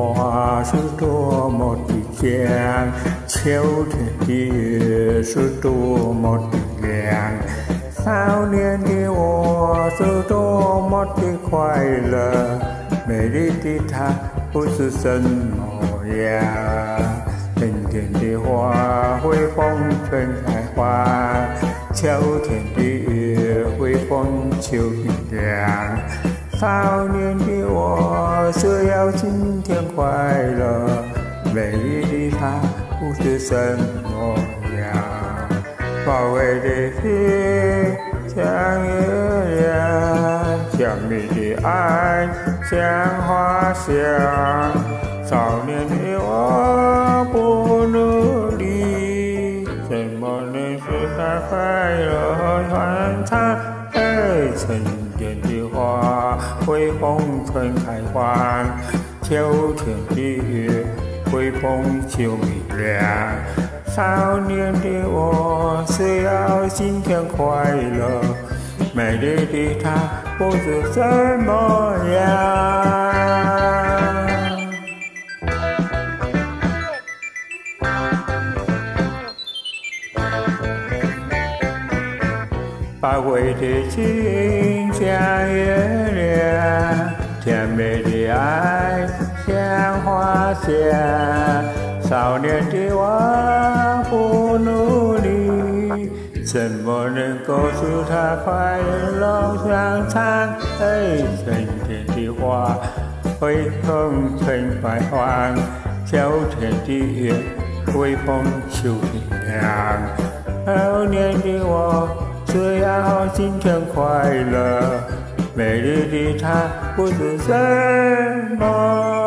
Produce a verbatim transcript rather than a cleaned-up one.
我是多么的强，秋天的月是多么的亮，少年的我是多么的快乐，美丽的她不知什么样。春天的花会风吹开花，秋天的月会风秋的凉。少年的我只要今天快乐，美丽的她不知什么样。宝贝的心像月亮，像你的爱像花香。少年的我不努力，怎么能使他快乐欢畅？哎，春天的花会风吹开花，秋天的月会风秋明亮。少年的我只要今天快乐，美丽的她不知什么样。宝贵的情像月亮，甜美的爱像花香。少年的我不努力，怎么能够使他快乐常常？哎，春天的花会风吹开花，秋天的月会风秋的凉。少年的我只要今天快乐，美丽的她不知什么。